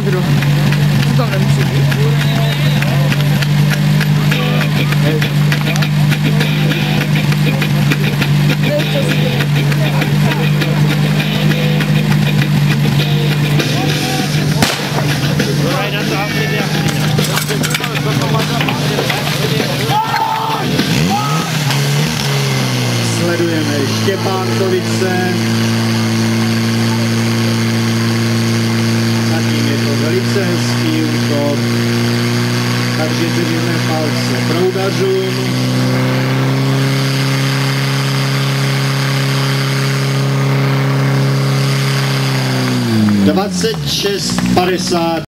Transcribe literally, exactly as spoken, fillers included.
kádru. Co tam nemusí být? Sledujeme Štěpánkovice. Zatím je to velice hezký útok. Takže držíme palce proudařům. dvacet šest padesát.